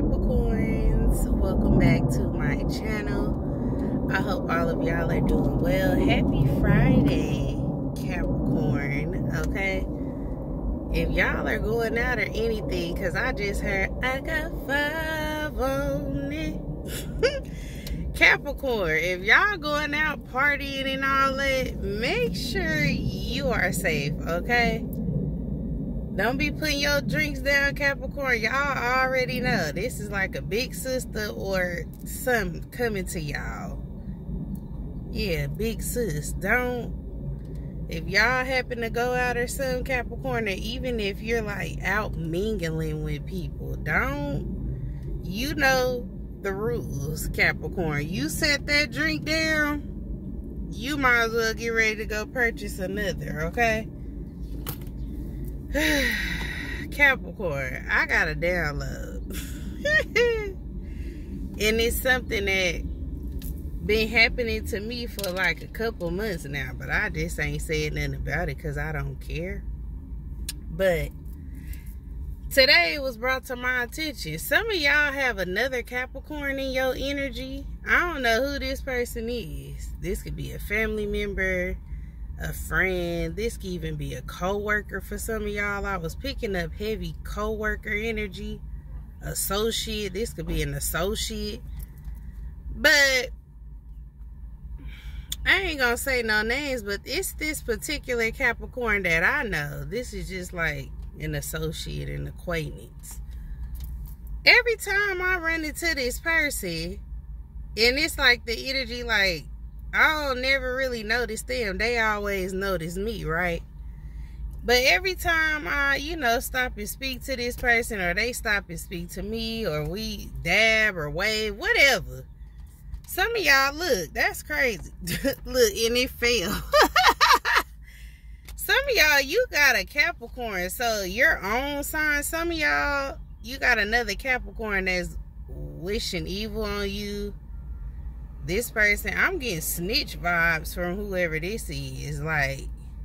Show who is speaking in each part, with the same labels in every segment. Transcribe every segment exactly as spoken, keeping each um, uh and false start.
Speaker 1: Capricorns, welcome back to my channel. I hope all of y'all are doing well. Happy Friday, Capricorn. Okay, if y'all are going out or anything, because I just heard I got five on it. Capricorn, if y'all going out partying and all that, make sure you are safe, okay? Don't be putting your drinks down, Capricorn. Y'all already know this is like a big sister or something coming to y'all. Yeah, big sis. Don't, if y'all happen to go out or something, Capricorn, or even if you're like out mingling with people, don't, you know the rules, Capricorn. You set that drink down, you might as well get ready to go purchase another, okay? Capricorn, I got a download. And it's something that been happening to me for like a couple months now, but I just ain't saying nothing about it because I don't care. But today it was brought to my attention. Some of y'all have another Capricorn in your energy. I don't know who this person is. This could be a family member, a friend. This could even be a co-worker for some of y'all. I was picking up heavy co-worker energy. Associate. This could be an associate. But I ain't gonna say no names, but it's this particular Capricorn that I know. This is just like an associate, an acquaintance. Every time I run into this person, and it's like the energy, like, I don't never really notice them. They always notice me, right? But every time I, you know, stop and speak to this person, or they stop and speak to me, or we dab or wave, whatever. Some of y'all, look, that's crazy. Look, and it fell. Some of y'all, you got a Capricorn, so your own sign. Some of y'all, you got another Capricorn that's wishing evil on you. This person, I'm getting snitch vibes from whoever this is. Like,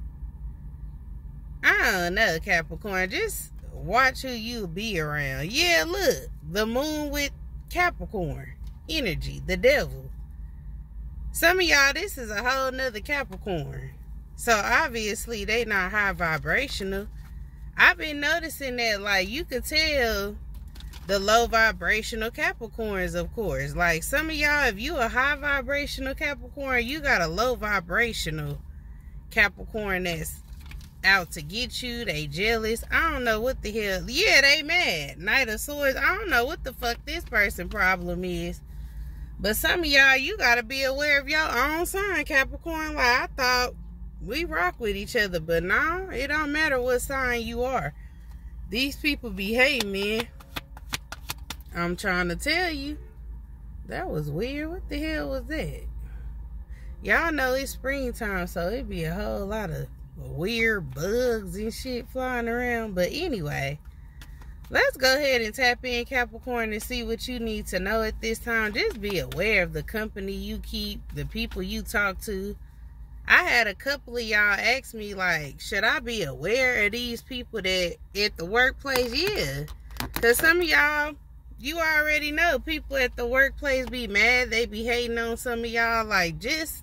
Speaker 1: I don't know, Capricorn. Just watch who you be around. Yeah, look, the moon with Capricorn energy, the devil. Some of y'all, this is a whole nother Capricorn. So obviously they not high vibrational. I've been noticing that, like, you could tell the low vibrational Capricorns, of course. Like, some of y'all, if you a high vibrational Capricorn, you got a low vibrational Capricorn that's out to get you. They jealous. I don't know what the hell. Yeah, they mad. Knight of Swords. I don't know what the fuck this person problem is. But some of y'all, you got to be aware of your own sign, Capricorn. Like, I thought we rock with each other, but no, it don't matter what sign you are. These people be hating, man. I'm trying to tell you. That was weird. What the hell was that? Y'all know it's springtime, so it be a whole lot of weird bugs and shit flying around. But anyway, let's go ahead and tap in, Capricorn, and see what you need to know at this time. Just be aware of the company you keep, the people you talk to. I had a couple of y'all ask me, like, should I be aware of these people that at the workplace? Yeah. Because some of y'all, you already know people at the workplace be mad. They be hating on some of y'all. Like, just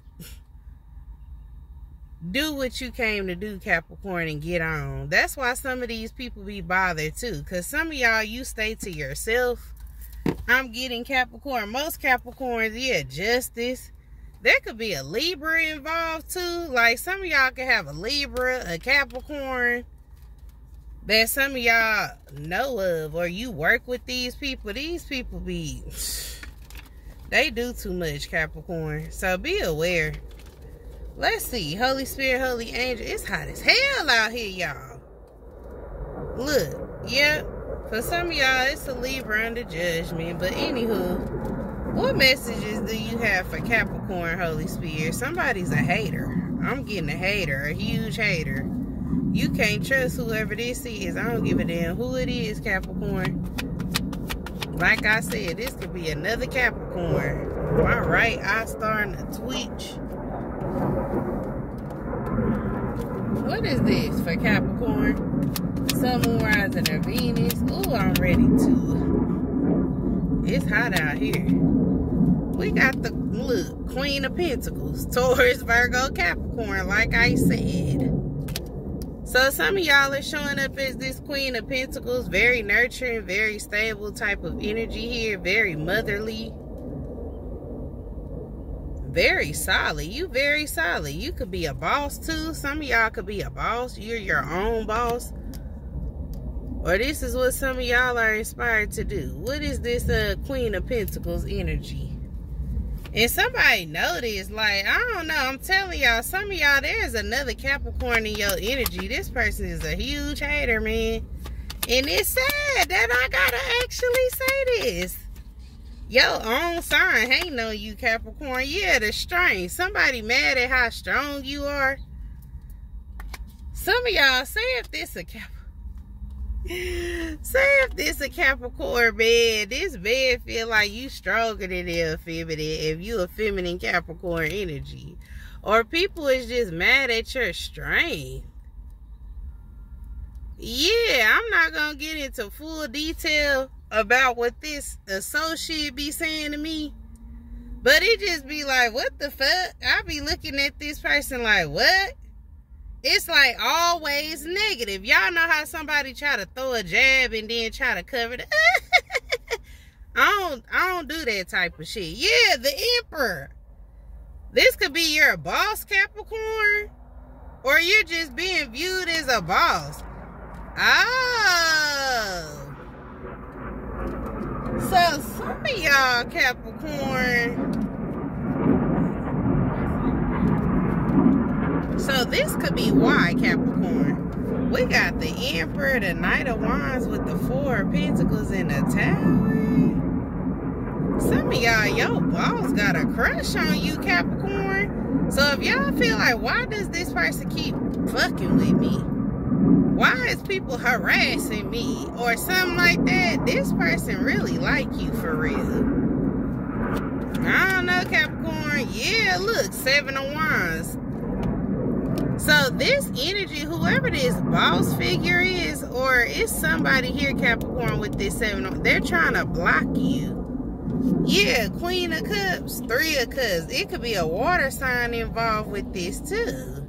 Speaker 1: do what you came to do, Capricorn, and get on. That's why some of these people be bothered too. Because some of y'all, you stay to yourself. I'm getting Capricorn. Most Capricorns, yeah, justice. There could be a Libra involved too. Like, some of y'all could have a Libra, a Capricorn that some of y'all know of, or you work with these people. These people be, they do too much, Capricorn. So be aware. Let's see. Holy Spirit, Holy Angel. It's hot as hell out here, y'all. Look. Yep. For some of y'all, it's a Libra under judgment. But anywho, what messages do you have for Capricorn, Holy Spirit? Somebody's a hater. I'm getting a hater. A huge hater. You can't trust whoever this is. I don't give a damn who it is, Capricorn. Like I said, this could be another Capricorn. My right eye starting to twitch. What is this for Capricorn? Sun, Moon, Rising, or Venus? Ooh, I'm ready to it's hot out here. We got the, look, Queen of Pentacles, Taurus, Virgo, Capricorn, like I said. So some of y'all are showing up as this Queen of Pentacles, very nurturing, very stable type of energy here, very motherly, very solid. You very solid. You could be a boss too. Some of y'all could be a boss. You're your own boss. Or this is what some of y'all are inspired to do. What is this uh, Queen of Pentacles energy? And somebody know this, like, I don't know, I'm telling y'all, some of y'all, there's another Capricorn in your energy. This person is a huge hater, man. And it's sad that I gotta actually say this. Your own sign hating on you, Capricorn. Yeah, the strength. Somebody mad at how strong you are. Some of y'all, say if this a Capricorn. Say if this a Capricorn bed, this bed feel like you stronger than the feminine if you a feminine Capricorn energy. Or people is just mad at your strength. Yeah, I'm not gonna get into full detail about what this associate be saying to me. But it just be like, what the fuck? I be looking at this person like, what? It's like always negative. Y'all know how somebody try to throw a jab and then try to cover it. I don't I don't do that type of shit. Yeah, the Emperor. This could be your boss, Capricorn. Or you're just being viewed as a boss. Oh. So some of y'all, Capricorn. So this could be why, Capricorn. We got the Emperor, the Knight of Wands with the Four of Pentacles in the Tower. Some of y'all, your boss got a crush on you, Capricorn. So if y'all feel like, why does this person keep fucking with me? Why is people harassing me? Or something like that. This person really like you for real. I don't know, Capricorn. Yeah, look, Seven of Wands. So this energy, whoever this boss figure is, or it's somebody here, Capricorn, with this seven, they're trying to block you. Yeah, Queen of Cups, Three of Cups. It could be a water sign involved with this too.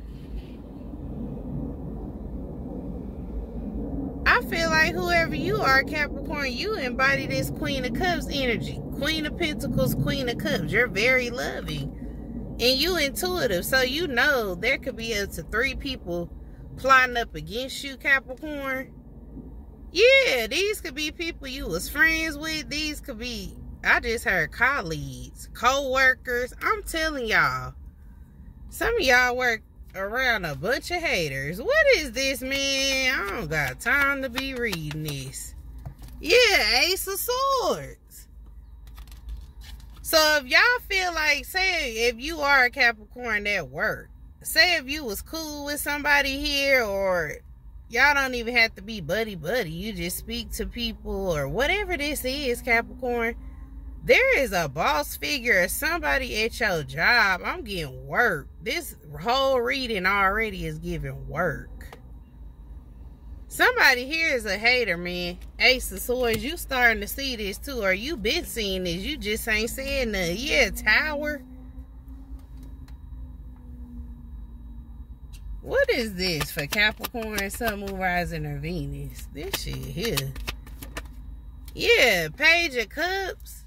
Speaker 1: I feel like whoever you are, Capricorn, you embody this Queen of Cups energy. Queen of Pentacles, Queen of Cups. You're very loving. And you intuitive, so you know there could be up to three people plotting up against you, Capricorn. Yeah, these could be people you was friends with. These could be, I just heard colleagues, co-workers. I'm telling y'all, some of y'all work around a bunch of haters. What is this, man? I don't got time to be reading this. Yeah, Ace of Swords. So if y'all feel like, say if you are a Capricorn at work, say if you was cool with somebody here, or y'all don't even have to be buddy-buddy, you just speak to people or whatever this is, Capricorn, there is a boss figure or somebody at your job. I'm getting work. This whole reading already is giving work. Somebody here is a hater, man. Ace of Swords, you starting to see this too, or you been seeing this. You just ain't saying nothing. Yeah, Tower. What is this for Capricorn, Sun, Moon, Rising, or Venus? This shit here. Yeah, Page of Cups.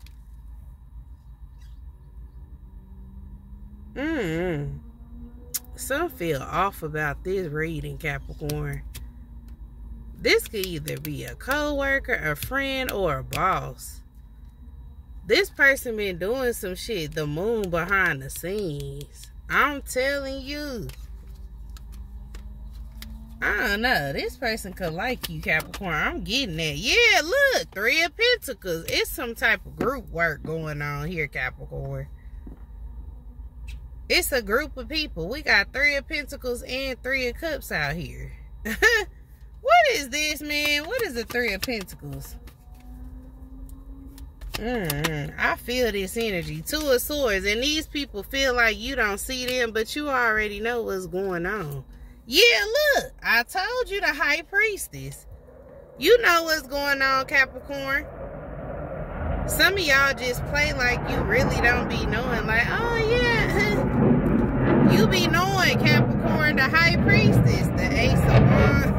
Speaker 1: Mm-hmm. Some feel off about this reading, Capricorn. This could either be a co-worker, a friend, or a boss. This person been doing some shit, the moon behind the scenes. I'm telling you. I don't know. This person could like you, Capricorn. I'm getting that. Yeah, look. Three of Pentacles. It's some type of group work going on here, Capricorn. It's a group of people. We got Three of Pentacles and Three of Cups out here. What is this, man? What is the Three of Pentacles? Mm, I feel this energy. Two of Swords. And these people feel like you don't see them, but you already know what's going on. Yeah, look. I told you, the High Priestess. You know what's going on, Capricorn. Some of y'all just play like you really don't be knowing. Like, oh yeah, you be knowing Capricorn, the high priestess, the ace of wands.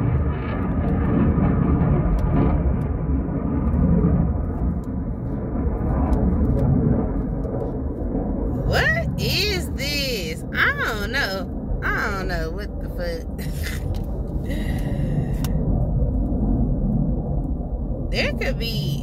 Speaker 1: What is this? I don't know. I don't know what the fuck. There could be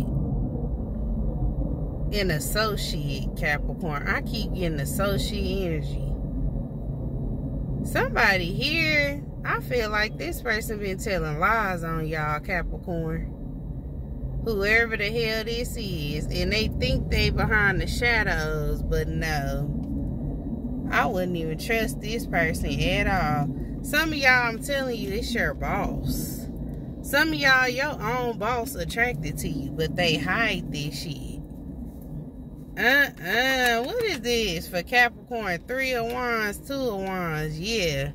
Speaker 1: an associate Capricorn. I keep getting associate energy. Somebody here, I feel like this person been telling lies on y'all Capricorn. Whoever the hell this is. And they think they behind the shadows, but no. I wouldn't even trust this person at all. Some of y'all, I'm telling you, it's your boss. Some of y'all, your own boss attracted to you, but they hide this shit. Uh-uh. What is this for Capricorn? Three of Wands, Two of Wands. Yeah.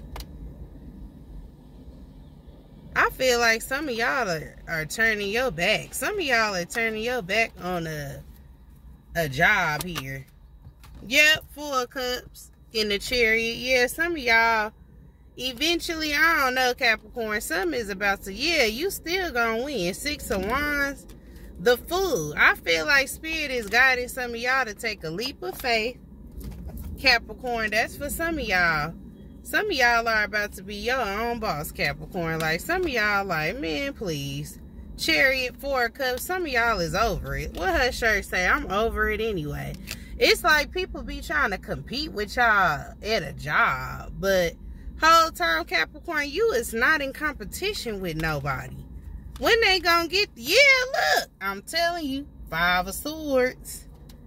Speaker 1: I feel like some of y'all are, are turning your back. Some of y'all are turning your back on a, a job here. Yep, Four of Cups in the Chariot. Yeah, some of y'all, eventually, I don't know, Capricorn, something is about to, yeah, you still gonna win. Six of Wands, the Fool. I feel like Spirit is guiding some of y'all to take a leap of faith. Capricorn, that's for some of y'all. Some of y'all are about to be your own boss, Capricorn. Like, some of y'all like, man, please. Chariot, Four of Cups, some of y'all is over it. What her shirt say? I'm over it anyway. It's like people be trying to compete with y'all at a job, but whole time, Capricorn, you is not in competition with nobody. When they gonna get, yeah, look, I'm telling you, Five of Swords.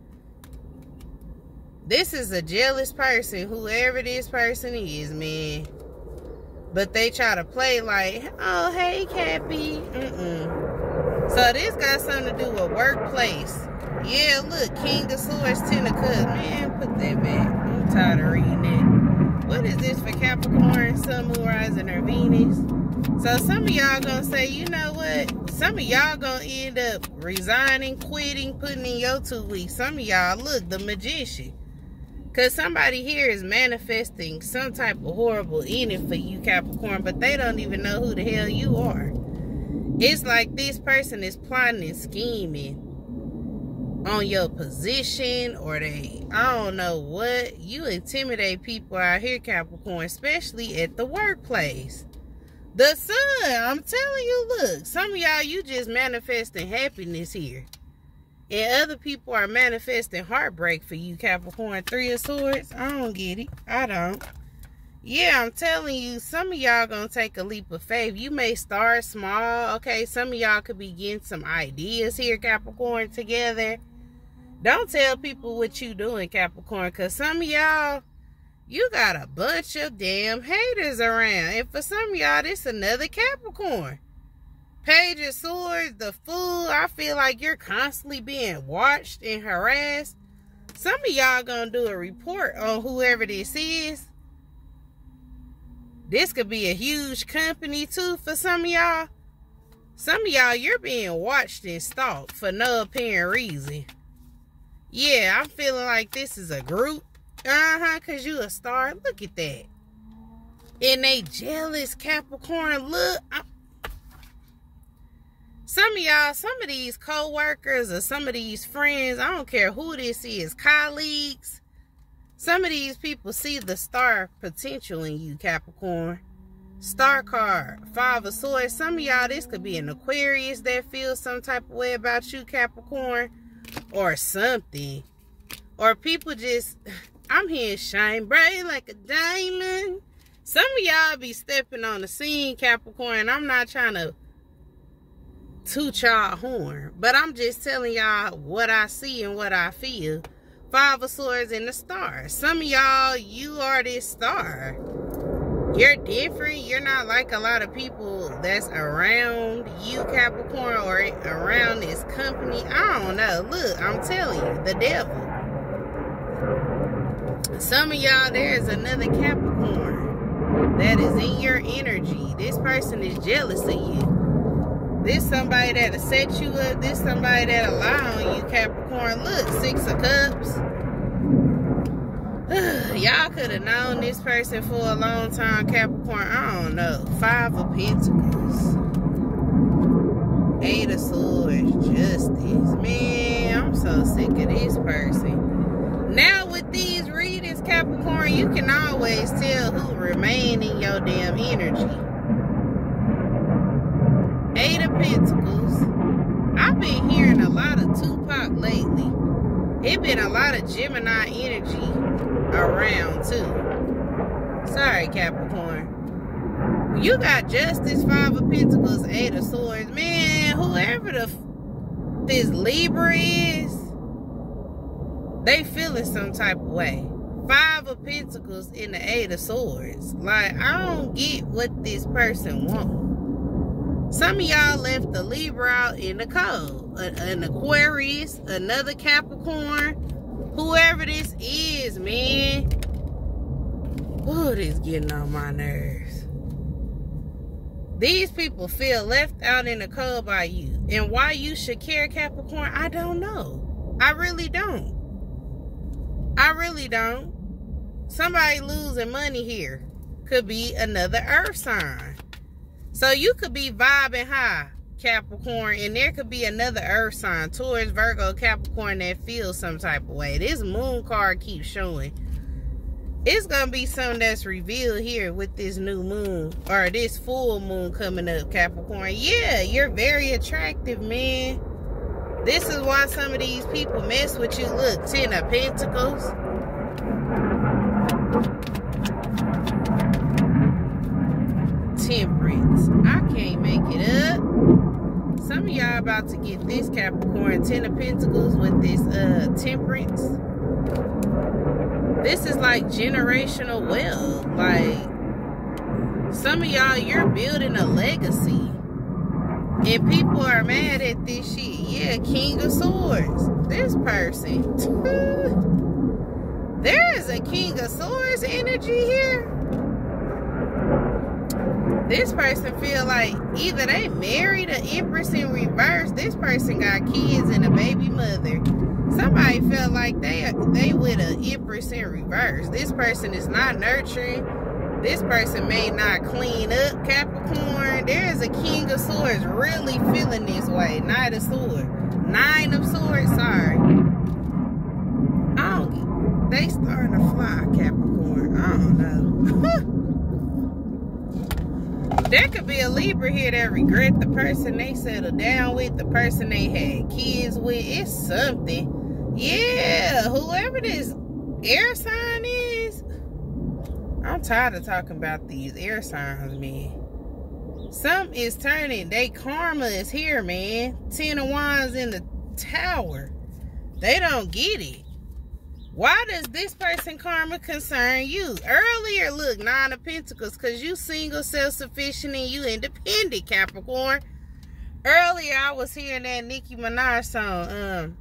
Speaker 1: This is a jealous person, whoever this person is, man. But they try to play like, oh, hey, Cappy. Mm-mm. So this got something to do with workplace. Yeah, look, King of Swords, Ten of Cups. Man, put that back. I'm tired of reading it. What is this for Capricorn, Sun, Moon, Rising, or Venus? So some of y'all gonna say, you know what? Some of y'all gonna end up resigning, quitting, putting in your two weeks. Some of y'all, look, the Magician. Because somebody here is manifesting some type of horrible ending for you, Capricorn, but they don't even know who the hell you are. It's like this person is plotting and scheming on your position, or they, I don't know what. You intimidate people out here, Capricorn, especially at the workplace. The Sun, I'm telling you, look, some of y'all, you just manifesting happiness here. And other people are manifesting heartbreak for you, Capricorn. Three of Swords. I don't get it. I don't. Yeah, I'm telling you, some of y'all gonna take a leap of faith. You may start small. Okay, some of y'all could be getting some ideas here, Capricorn, together. Don't tell people what you doing, Capricorn, because some of y'all, you got a bunch of damn haters around. And for some of y'all, this another Capricorn. Page of Swords, the Fool. I feel like you're constantly being watched and harassed. Some of y'all gonna do a report on whoever this is. This could be a huge company too for some of y'all. Some of y'all, you're being watched and stalked for no apparent reason. Yeah, I'm feeling like this is a group. Uh-huh, because you a star. Look at that. And they jealous, Capricorn. Look, I'm Some of y'all, some of these co-workers or some of these friends, I don't care who this is, colleagues, some of these people see the star potential in you, Capricorn. Star card, Five of Swords. Some of y'all, this could be an Aquarius that feels some type of way about you, Capricorn, or something. Or people just, I'm hearing shine bright like a diamond. Some of y'all be stepping on the scene, Capricorn. I'm not trying to toot y'all horn, but I'm just telling y'all what I see and what I feel. Five of Swords and the Star. Some of y'all, you are this star. You're different. You're not like a lot of people that's around you, Capricorn, or around this company. I don't know. Look, I'm telling you, the devil. Some of y'all, there's another Capricorn that is in your energy. This person is jealous of you. This somebody that'll set you up. This somebody that'll lie on you, Capricorn. Look, Six of Cups. Y'all could have known this person for a long time, Capricorn. I don't know. Five of Pentacles. Eight of Swords. Justice. Man, I'm so sick of this person. Now with these readings, Capricorn, you can always tell who remain in your damn energy. Eight of Pentacles. I've been hearing a lot of Tupac lately. It been a lot of Gemini energy around too. Sorry, Capricorn. You got Justice, Five of Pentacles, Eight of Swords. Man, whoever the this Libra is, they feeling some type of way. Five of Pentacles in the Eight of Swords. Like, I don't get what this person wants. Some of y'all left the Libra out in the cold. An Aquarius, another Capricorn. Whoever this is, man. Ooh, this getting on my nerves. These people feel left out in the cold by you. And why you should care, Capricorn, I don't know. I really don't. I really don't. Somebody losing money here could be another earth sign. So you could be vibing high, Capricorn, and there could be another earth sign, Taurus, Virgo, Capricorn, that feels some type of way. This moon card keeps showing. It's going to be something that's revealed here with this new moon, or this full moon coming up, Capricorn. Yeah, you're very attractive, man. This is why some of these people mess with you. Look, Ten of Pentacles. Temperance. I can't make it up. Some of y'all about to get this, Capricorn. Ten of Pentacles with this uh temperance. This is like generational wealth. Like, some of y'all, you're building a legacy. And people are mad at this shit. Yeah, King of Swords. This person. There is a King of Swords energy here. This person feel like either they married an Empress in reverse. This person got kids and a baby mother. Somebody felt like they they with an Empress in reverse. This person is not nurturing. This person may not clean up, Capricorn. There is a King of Swords really feeling this way. Knight of Swords. Nine of Swords, sorry. I don't get, they starting to fly, Capricorn. I don't know. There could be a Libra here that regret the person they settled down with, the person they had kids with. It's something. Yeah, whoever this air sign is. I'm tired of talking about these air signs, man. Something is turning. They karma is here, man. Ten of Wands in the Tower. They don't get it. Why does this person karma concern you? Earlier, look, Nine of Pentacles, because you single, self-sufficient, and you independent, Capricorn. Earlier, I was hearing that Nicki Minaj song. Um,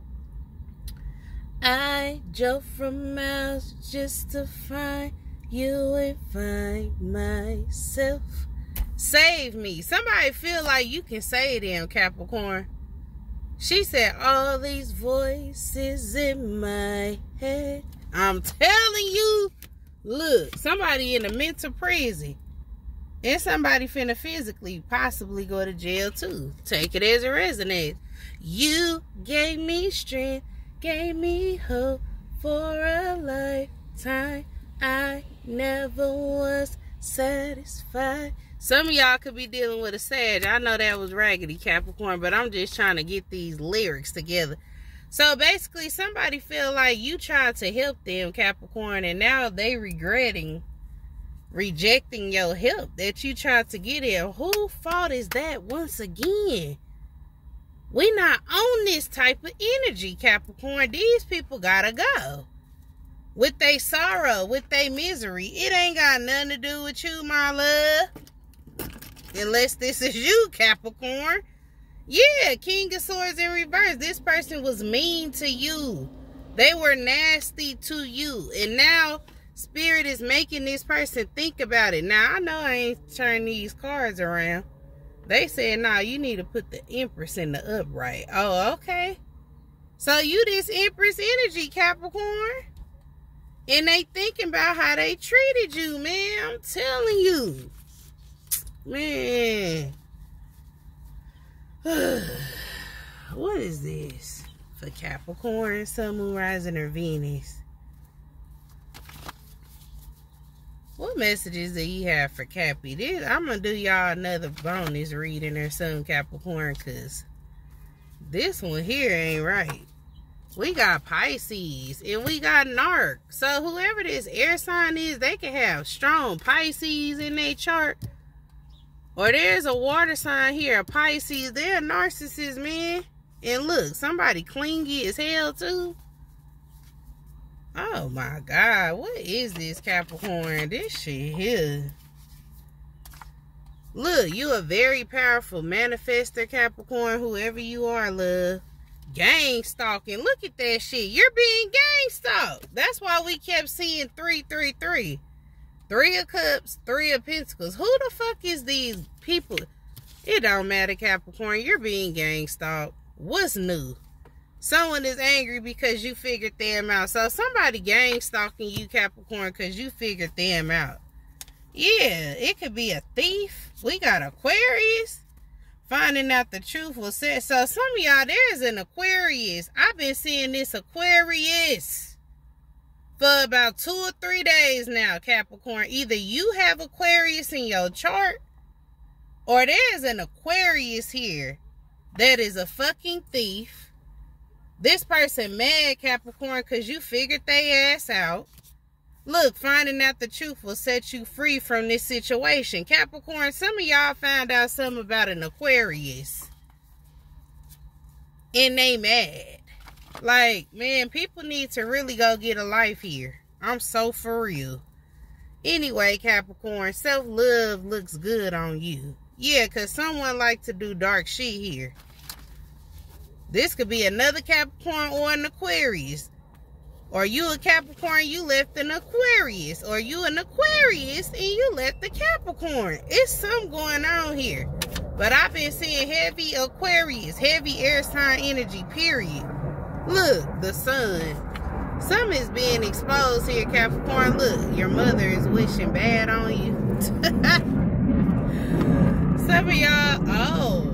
Speaker 1: I drove from miles just to find you and find myself. Save me. Somebody feel like you can save them, Capricorn. She said, all these voices in my head. I'm telling you, look, somebody in a mental prison. And somebody finna physically possibly go to jail too. Take it as a resonance. You gave me strength, gave me hope for a lifetime. I never was satisfied. Some of y'all could be dealing with a Sag. I know that was raggedy, Capricorn, but I'm just trying to get these lyrics together. So basically, somebody feel like you tried to help them, Capricorn, and now they regretting rejecting your help that you tried to get in. Who fault is that once again? We not on this type of energy, Capricorn. These people gotta go. With their sorrow, with their misery. It ain't got nothing to do with you, my love. Unless this is you, Capricorn. Yeah, King of Swords in reverse. This person was mean to you. They were nasty to you. And now, Spirit is making this person think about it. Now, I know I ain't turning these cards around. They said, nah, you need to put the Empress in the upright. Oh, okay. So you this Empress energy, Capricorn. And they thinking about how they treated you, man. I'm telling you. Man. What is this for Capricorn, Sun, Moon, Rising, or Venus? What messages do you have for Cappy? This, I'm going to do y'all another bonus reading or something, Capricorn, because this one here ain't right. We got Pisces and we got Narc. So whoever this air sign is, they can have strong Pisces in their chart. Or there's a water sign here, a Pisces. They're a narcissist, man. And look, somebody clingy as hell too. Oh my God, what is this, Capricorn? This shit here. Look, you a very powerful manifester, Capricorn, whoever you are, love. Gang stalking. Look at that shit. You're being gang stalked. That's why we kept seeing three, three, three. Three of Cups, Three of Pentacles. Who the fuck is these people? It don't matter, Capricorn. You're being gang stalked. What's new? Someone is angry because you figured them out. So somebody gang stalking you, Capricorn, because you figured them out. Yeah, it could be a thief. We got Aquarius. Finding out the truth will set. So some of y'all, there's an Aquarius. I've been seeing this Aquarius for about two or three days now, Capricorn. Either you have Aquarius in your chart, or there's an Aquarius here that is a fucking thief. This person mad, Capricorn, because you figured they ass out. Look, finding out the truth will set you free from this situation. Capricorn, some of y'all found out something about an Aquarius. And they mad. Like, man, people need to really go get a life here. I'm so for real. Anyway, Capricorn, self-love looks good on you. Yeah, because someone like to do dark shit here. This could be another Capricorn or an Aquarius. Or you a Capricorn, you left an Aquarius. Or you an Aquarius and you left the Capricorn. It's something going on here. But I've been seeing heavy Aquarius, heavy air sign energy, period. Look, the sun. Something is being exposed here, Capricorn. Look, your mother is wishing bad on you. Some of y'all, oh.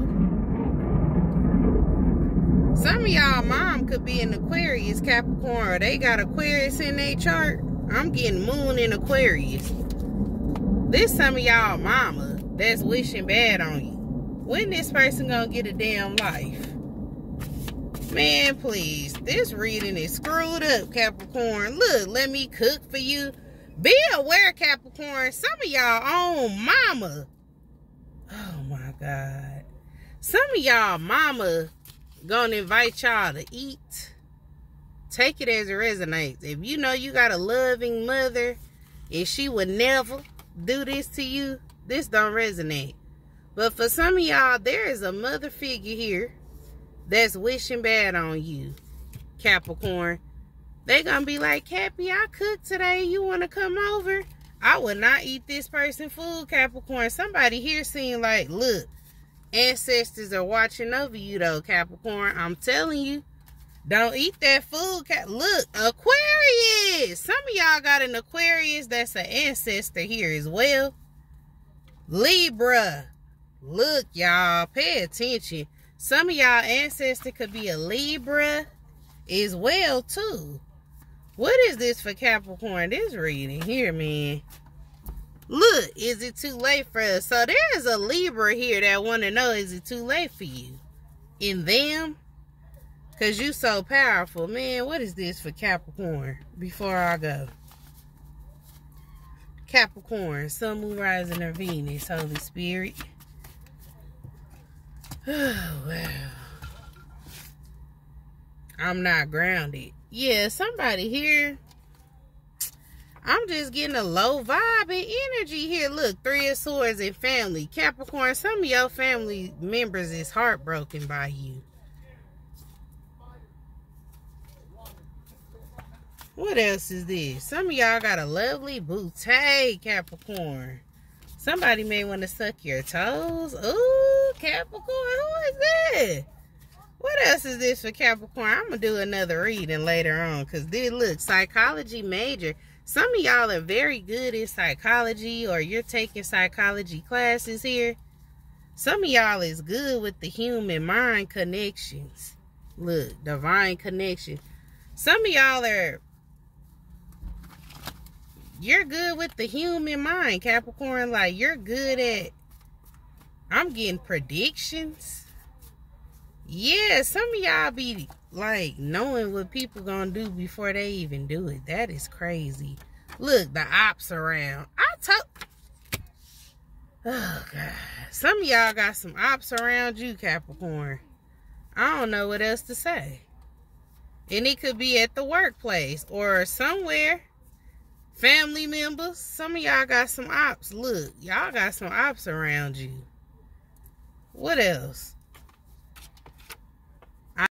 Speaker 1: Some of y'all mom could be an Aquarius, Capricorn, or they got Aquarius in their chart. I'm getting moon in Aquarius. This some of y'all mama that's wishing bad on you. When this person gonna get a damn life? Man, please. This reading is screwed up, Capricorn. Look, let me cook for you. Be aware, Capricorn. Some of y'all own mama. Oh, my God. Some of y'all mama gonna invite y'all to eat. Take it as it resonates. If you know you got a loving mother and she would never do this to you, this don't resonate. But for some of y'all, there is a mother figure here that's wishing bad on you, Capricorn. They gonna be like, Cappy, I cooked today. You want to come over? I would not eat this person food, Capricorn. Somebody here seeing like, look, ancestors are watching over you though, Capricorn. I'm telling you, don't eat that food. Cap look, Aquarius. Some of y'all got an Aquarius that's an ancestor here as well. Libra. Look, y'all, pay attention. Some of y'all ancestor could be a Libra as well too. What is this for Capricorn? This reading here, man. Look, is it too late for us? So there's a Libra here that want to know, is it too late for you? In them? Because you so powerful. Man, what is this for Capricorn? Before I go. Capricorn, Sun, Moon, Rising, or Venus, Holy Spirit. Oh, wow. I'm not grounded. Yeah, somebody here. I'm just getting a low vibe and energy here. Look, Three of Swords and family. Capricorn, some of your family members is heartbroken by you. What else is this? Some of y'all got a lovely booty, Capricorn. Somebody may want to suck your toes. Ooh, Capricorn. Who is that? What else is this for Capricorn? I'm going to do another reading later on. Because this, look, psychology major. Some of y'all are very good at psychology. Or you're taking psychology classes here. Some of y'all is good with the human mind connections. Look, divine connection. Some of y'all are... You're good with the human mind, Capricorn. Like, you're good at... I'm getting predictions. Yeah, some of y'all be, like, knowing what people gonna do before they even do it. That is crazy. Look, the ops around. I told... Oh, God. Some of y'all got some ops around you, Capricorn. I don't know what else to say. And it could be at the workplace or somewhere. Family members. Some of y'all got some ops. Look, y'all got some ops around you. What else?